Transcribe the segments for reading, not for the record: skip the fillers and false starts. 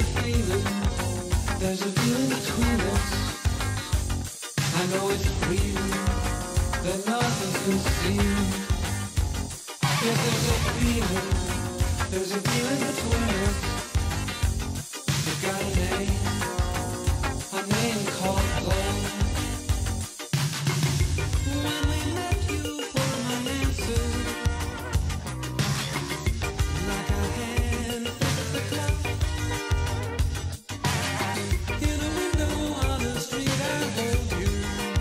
feeling, there's a feeling between us. I know it's real, that nothing's concealed. Yes, there's a feeling between us. It's got a name called love. When we met, you were my answer, like a hand flipped the clock. In a window on the street, I hold you.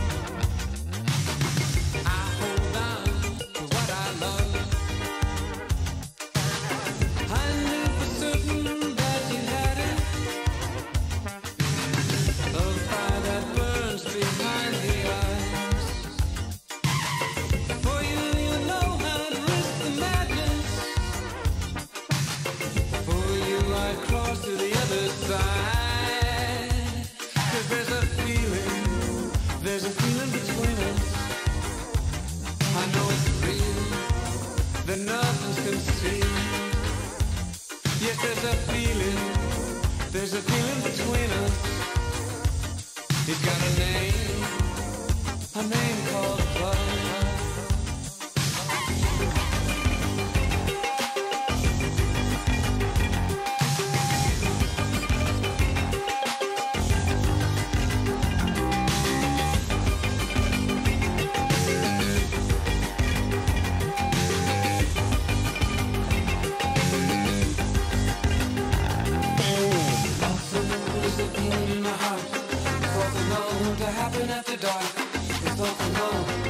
I hold on to what I love. I knew for certain that you had it, a fire that burns behind the eyes. For you, you know how to risk the madness. For you, I'd cross to the other side. 'Cause there's a feeling between us. I know it's real, that nothing's concealed. Yes, there's a feeling between us. It's got a name called love. There's a feeling in my heart. It's all alone to happen after dark. It's all alone.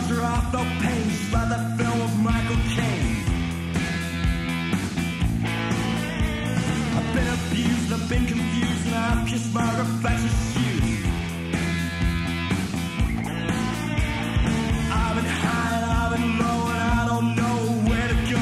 monster off no pain, just like that film of Michael Caine. I've been abused, I've been confused, and I've kissed my reflection's shoes. I've been high and I've been low, and I don't know where to go.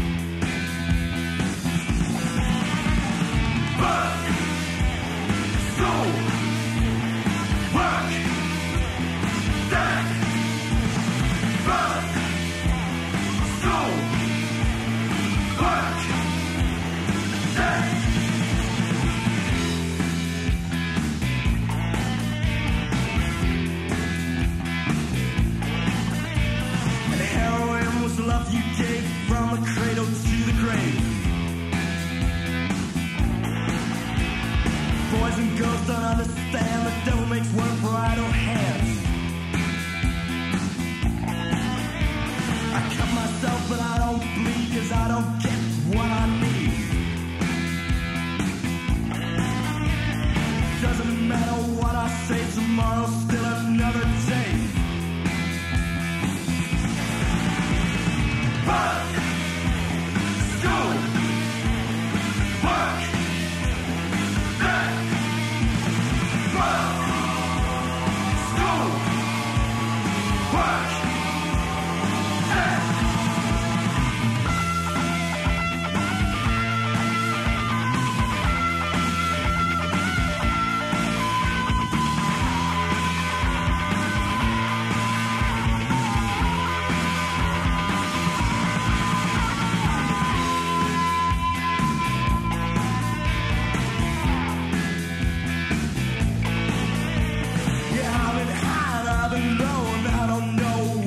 Work, school, work, that. Work, school, work, that. And heroin was the love you gave from the cradle to the grave. Boys and girls don't understand the devil makes work for idle hands. I cut myself but I don't bleed, cause I don't get what I need. Doesn't matter what I say, tomorrow's still another day. Work, school, work, that. Work, school, work, that. Yeah, I've been high and I've been low, and I don't know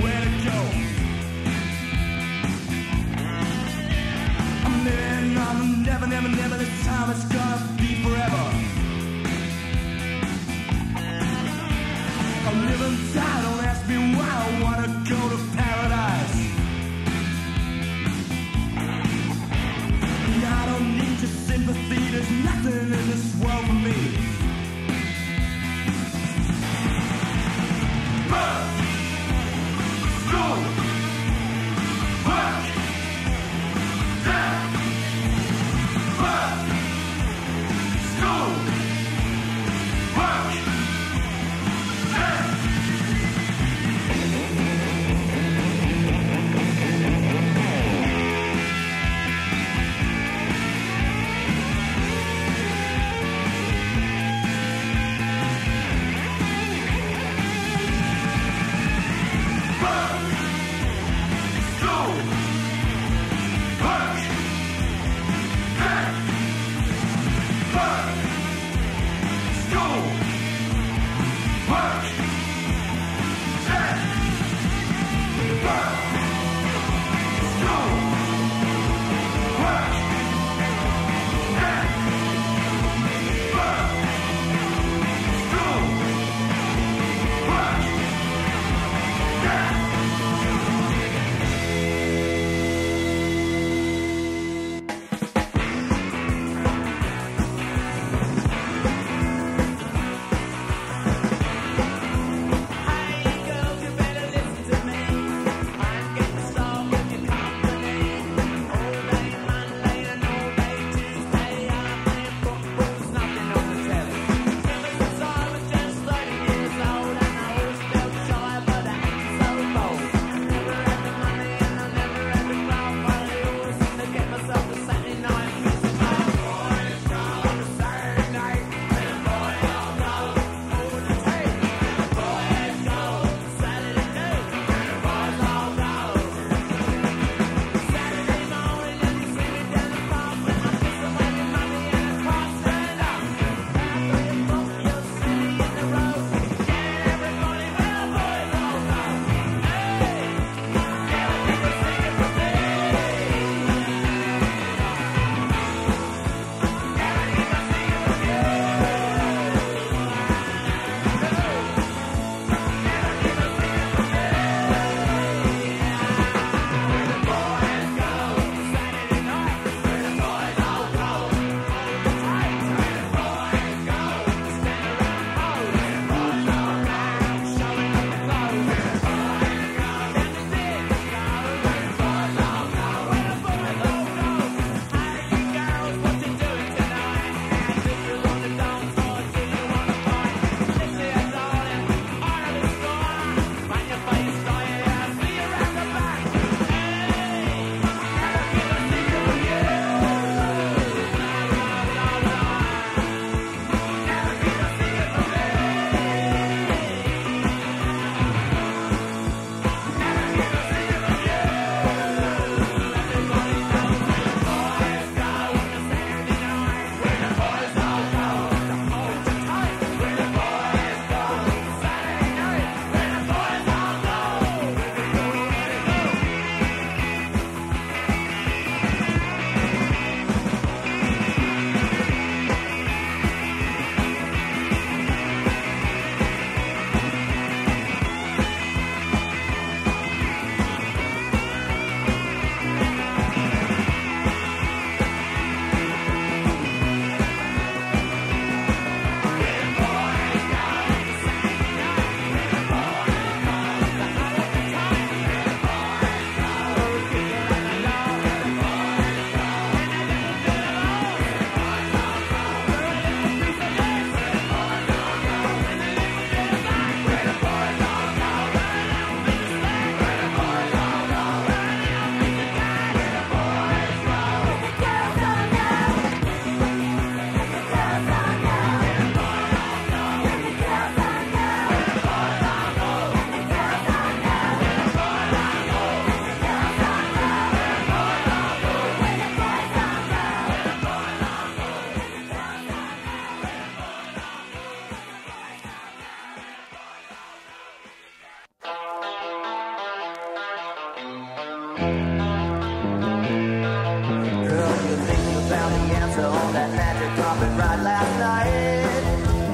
Girl, you think you found the answer on that magic carpet ride last night.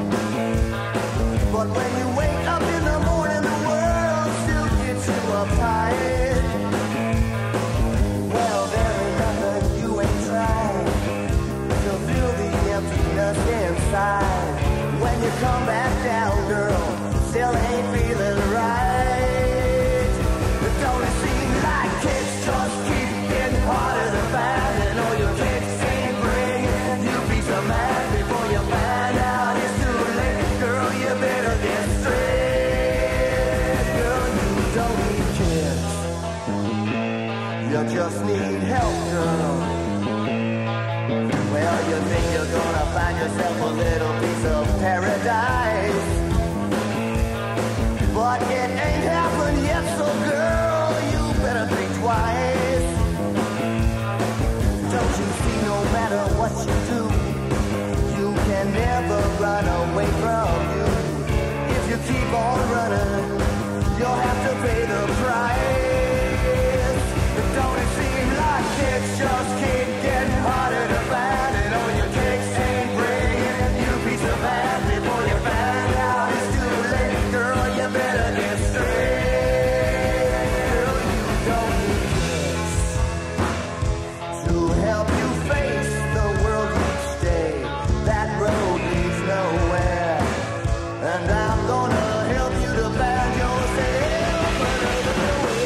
But when you wake up in the morning, the world still gets you uptight. Well, there ain't nothing you ain't tried to fill the emptiness inside. When you come back down, girl, still ain't feeling right. Don't it seem like kicks just keep getting harder to find? And all your kicks ain't bringing you peace of mind before you find out it's too late. Girl, you better get straight. Girl, you don't need kicks, you just need help, girl. Well, you think you're gonna find yourself a little piece of paradise, but it ain't happened yet, so girl, you better think twice. Don't you see, no matter what you do, you can never run away from you. If you keep on running, you'll have to pay the price. Don't it seem like kicks just keep getting harder to find? And all your kicks ain't bringing you peace of mind before you find out it's too late. Girl, you better get straight. Girl, you don't need kicks to help you face the world each day. That road leads nowhere, and I'm gonna help you to find yourself another way.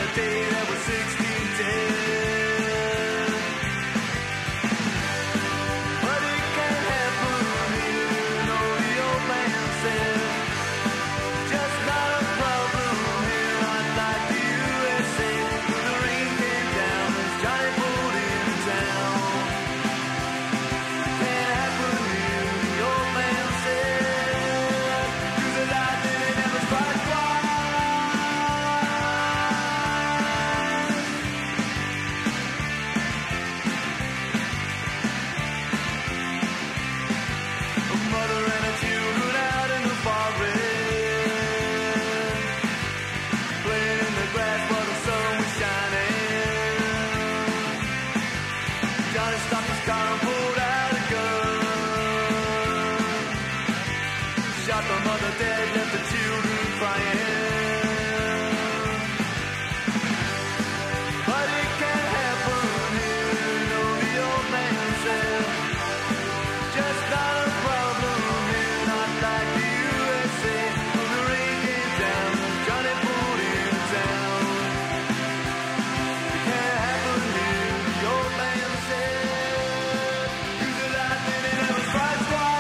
day that was 1610. But it can't happen here, you know the old man said. Just not a problem here, not like the USA. When the rain came down, as Johnny pulled into town. Can't happen here, the old man said. 'Cause the lightning it never strikes twice. A mother and her children out in the forest, playing in the grass while the sun was shining. Johnny stopped his car and pulled out a gun. Shot the mother dead, left the children crying. But it can't happen here, you know the old man said. Just not a problem here, not like the USA. When the rain came down, Johnny pulled into town. It can't happen here, the old man said. 'Cause the lightning it never strikes twice.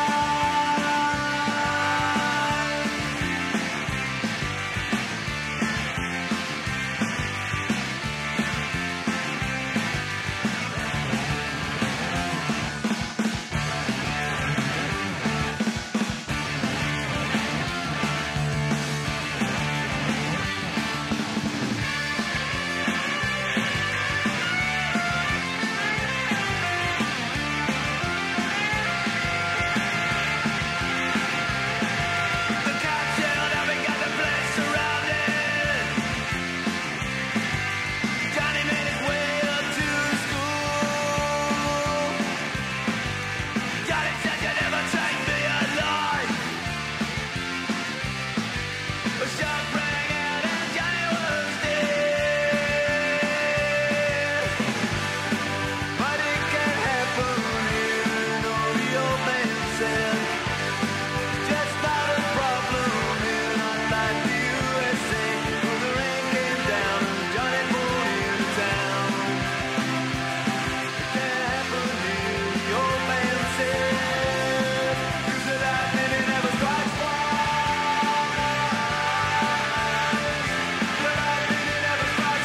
The cops yelled out, "We got the place surrounded." Johnny made his way up to school. Johnny said, "You never take me alive." A shot rang out and Johnny was dead. But it can't happen here, you know the old man said. Just not a problem here, not like the USA. When the rain came down, Johnny pulled into town. It can't happen here, the old man said. 'Cause the lightning it never strikes twice. The lightning it never strikes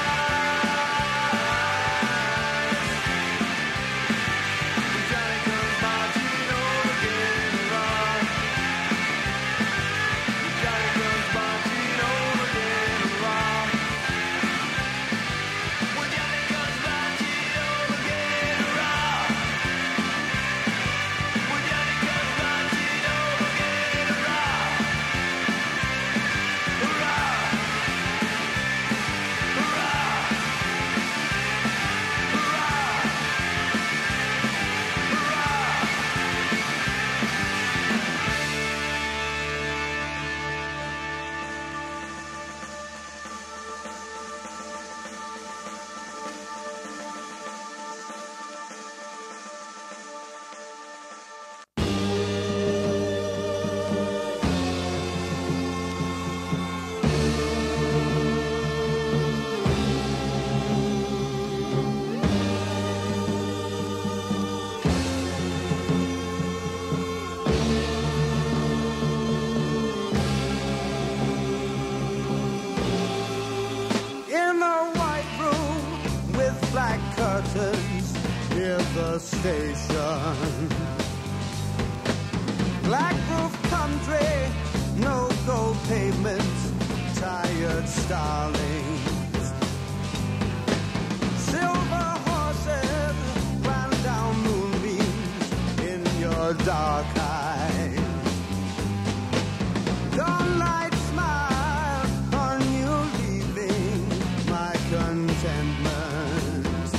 twice. When Johnny comes marching over getting rock. Johnny comes marching over getting rock. When Johnny comes marching over getting rock. When Johnny comes marching over getting rock. Hurrah! Hurrah! In a white room with black curtains near the station. Black roof country, no gold pavements, tired starlings. Silver horses ran down moonbeams in your dark eyes. Dawnlight smile on you leaving my contentment.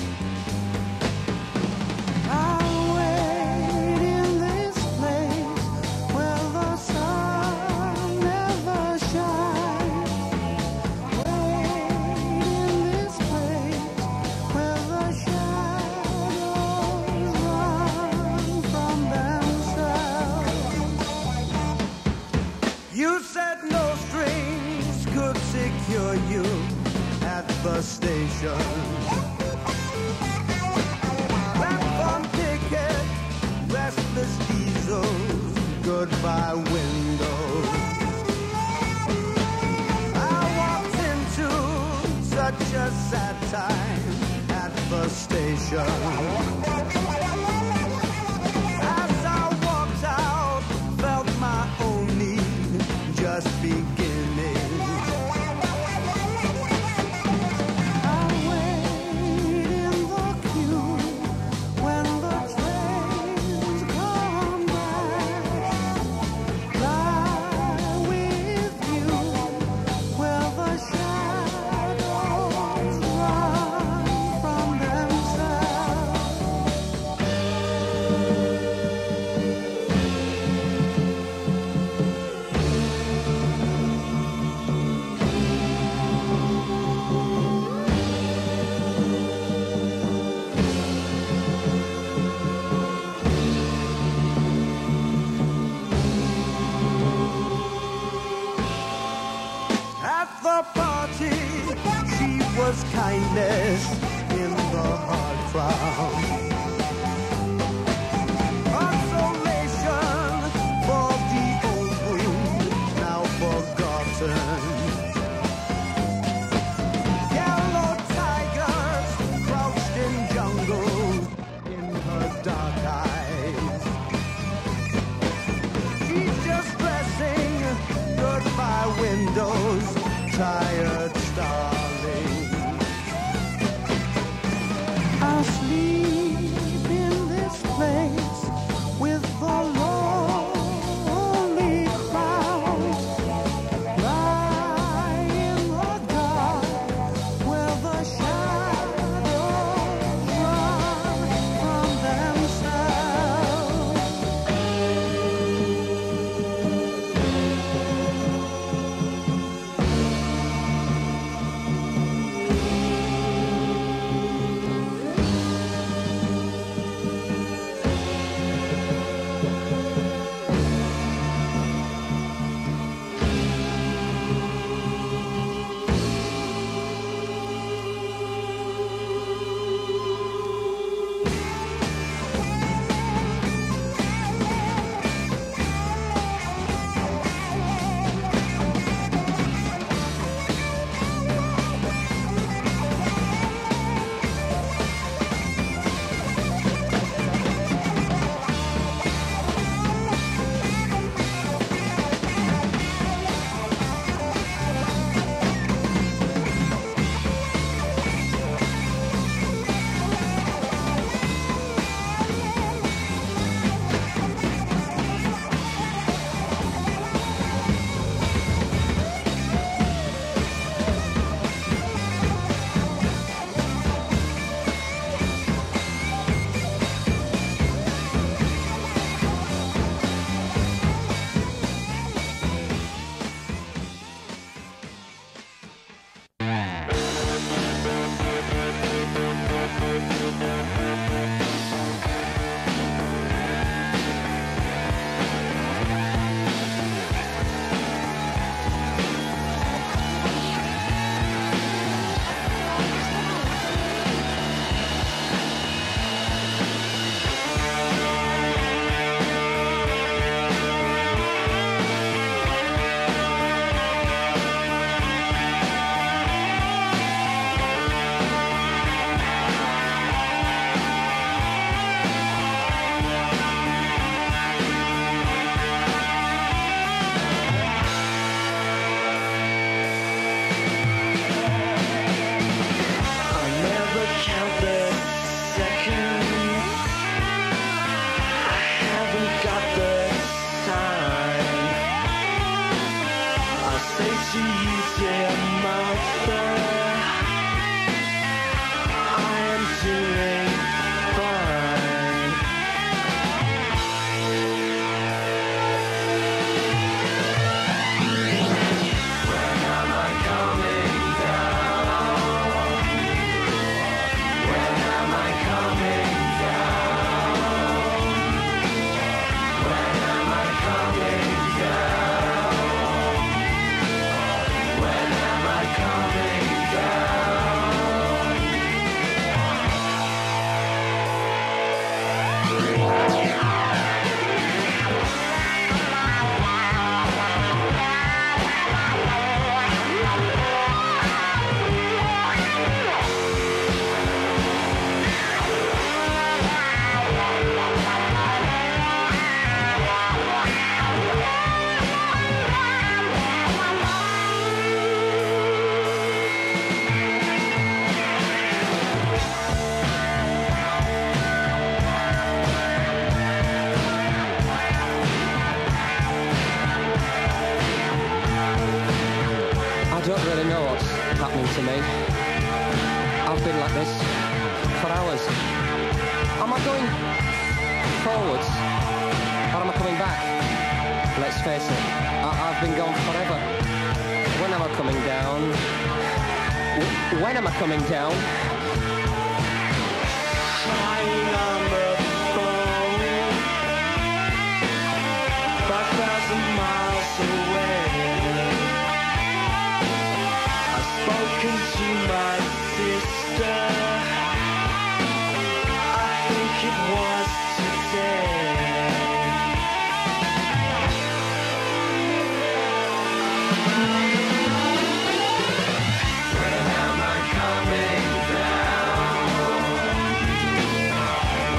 I'll wait in this place where the sun never shines. Wait in this place where the shadows run from themselves. the station. Platform ticket, restless diesels, goodbye windows. I walked into such a sad time at the station. As I walked out, felt my own need just beginning. I wait in the queue when the trains come back. Lie with you where the shadows run from themselves. At the party, she was kindness in the hard crowd. Consolation for the old wound, now forgotten. Yellow tigers crouched in jungle in her dark eyes. She's just dressing goodbye windows, tired starling. I sleep in this place with the lonely crowd. Lie in the dark where the shadows run from themselves. I've been like this for hours. Am I going forwards or am I coming back? Let's face it, I've been gone forever. When am I coming down? When am I coming down? Flying on the phone, 5,000 miles away. I've spoken to my sister, I think it was today. When am I coming down?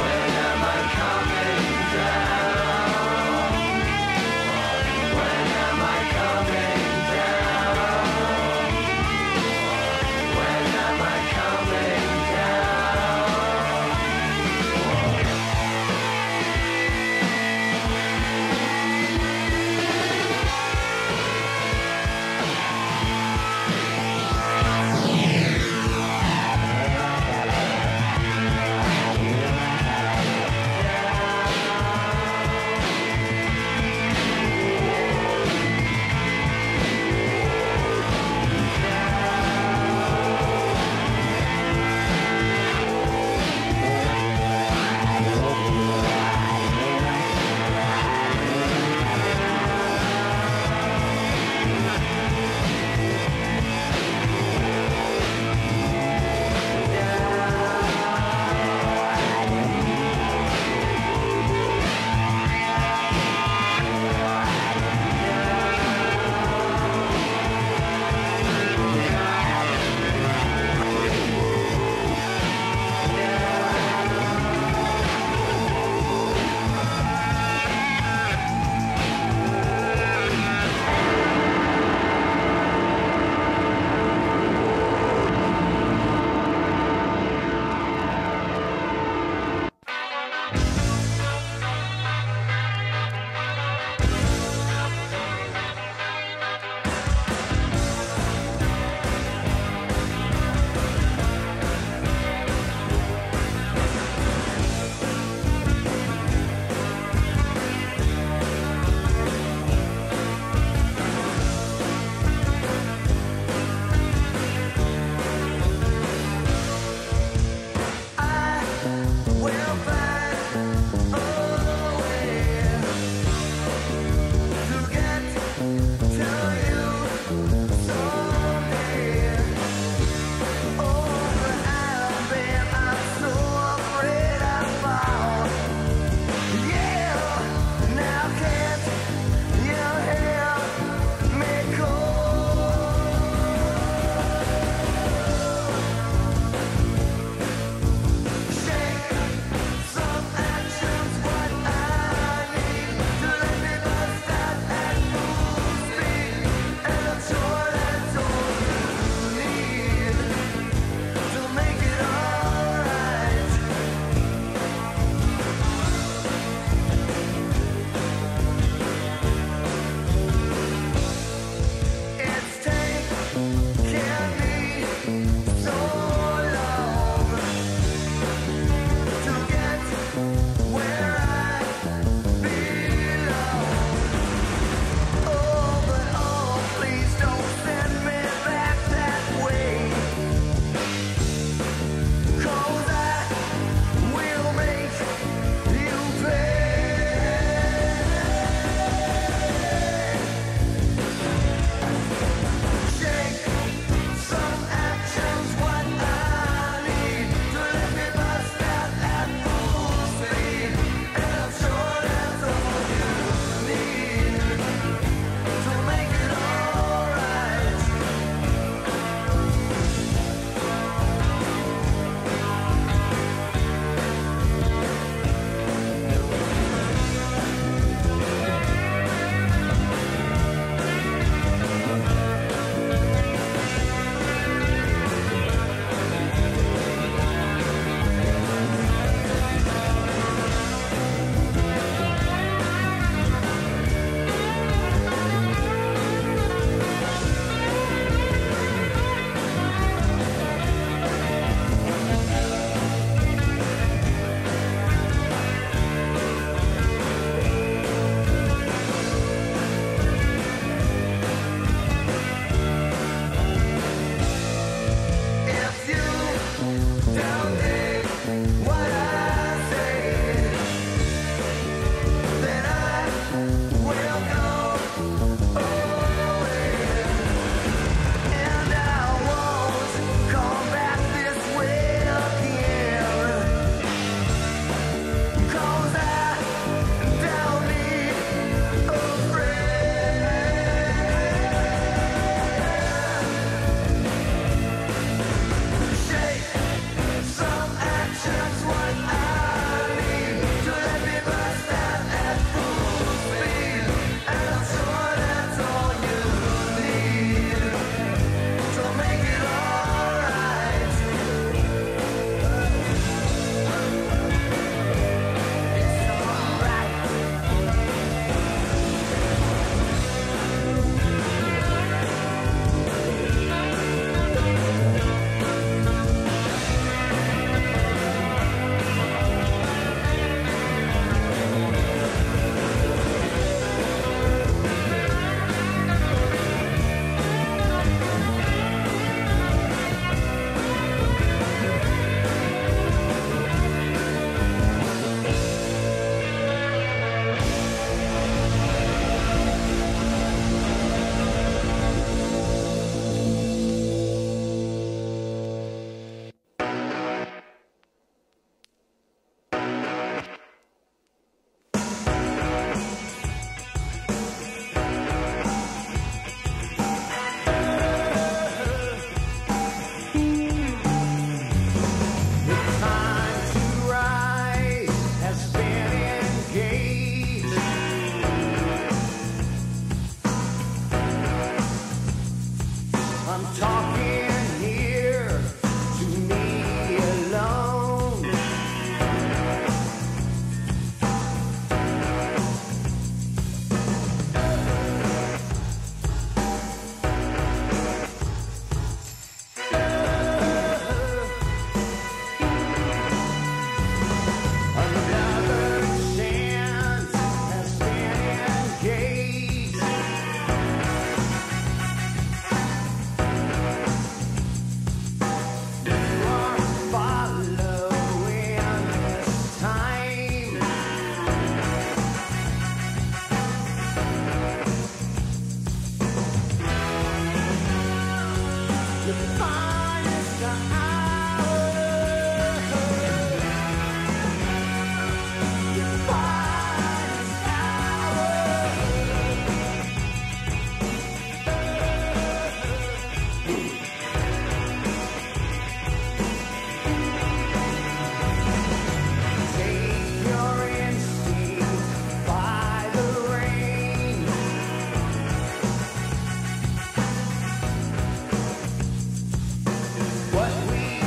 What we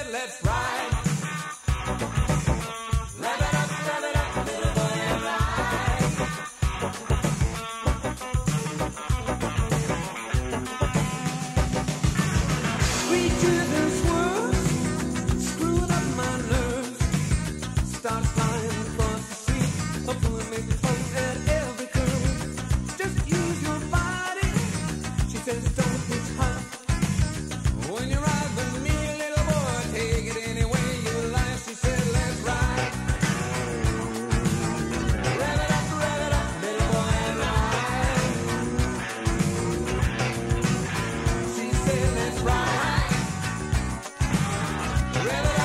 said, let's ride. Rev it up, little boy, and ride. Sweet driven swerves, screwing up my nerves. Start flying across the street, pulling me close at every curve. Just use your body, she says, don't hitchhike. When you ride with me, little boy, take it any way you like. She said, let's ride. Rev it up, little boy, and ride. She said, let's ride. Rev it